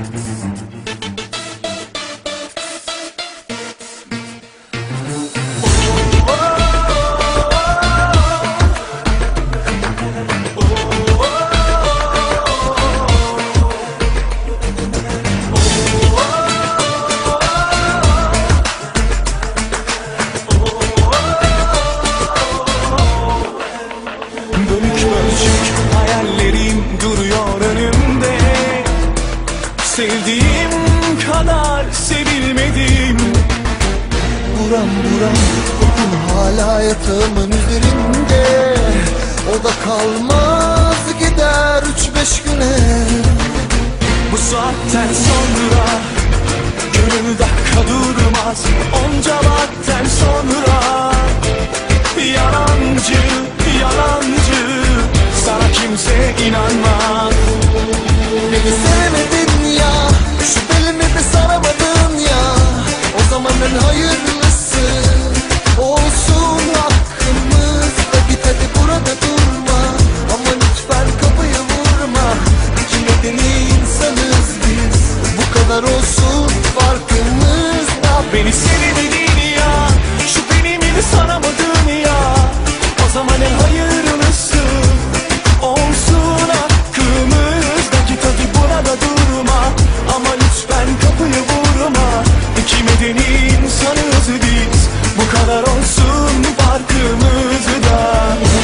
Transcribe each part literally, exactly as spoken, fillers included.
Sevdiğim kadar sevilmedim. Buram buram kokun hala yatağımın üzerinde. O da kalmaz gider üç beş güne. Bu saatten sonra gönül dakika durmaz. Onca vakitten sonra yalancı, yalancı, sana kimse inanmaz. Beni sevmedin ya, şu belimi bir saramadın ya. O zaman en hayırlısı olsun hakkımızda. Git hadi burada durma, ama lütfen kapıyı vurma. İki medeni insanız biz, bu kadar olsun farkımızda. Beni sevmedin ya, şu belimi bir saramadın ya. O zaman en hayırlısı olsun hakkımızda. Git hadi burada durma, ama lütfen kapıyı vurma. İki medeni insanız biz, bu kadar olsun farkımızda.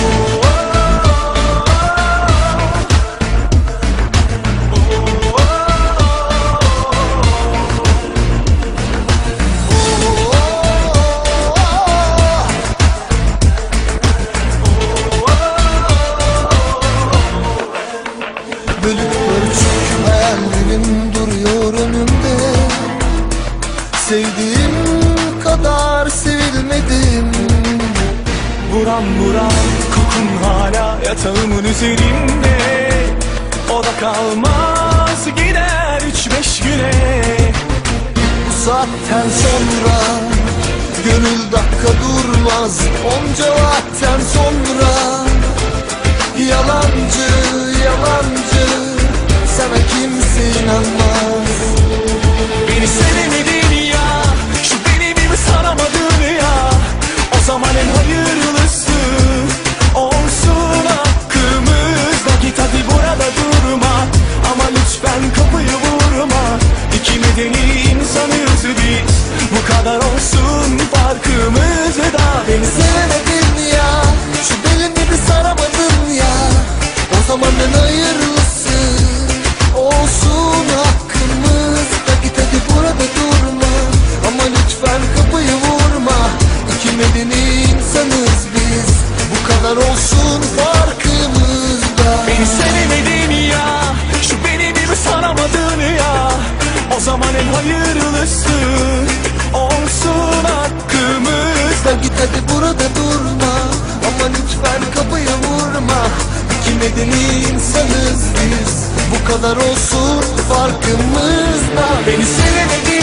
Bölük bölçük hayallerim duruyor önümde. Sevdiğim kadar sevilmedim. Buram buram kokun hala yatağımın üzerinde. O da kalmaz gider üç beş güne. Bu saatten sonra gönül dakika durmaz. Onca vakitten sonra yalancı, yalancı, sana kimse inanmaz. Beni sevemedin ya, şu belimi mi saramadın ya. O zaman en hayırlısı olsun hakkımızda. Git hadi burada durma, ama lütfen kapıyı vurma. İki medeni insanız biz, bu kadar olsun farkımızda. Beni Sevmedin ya, şu belimi bir saramadın ya. O zaman en hayırlısı olsun hakkımızda. Git hadi burada durma, ama lütfen kapıyı vurma. İki medeni insanız biz, bu kadar olsun farkımızda. Beni sevemedin ya, şu belimi mi saramadın ya. O zaman en hayırlısı olsun hakkımızda. Git hadi burada durma, ama lütfen kapıyı vurma. İki medeni insanız biz, bu kadar olsun farkımızda. Beni sevemedin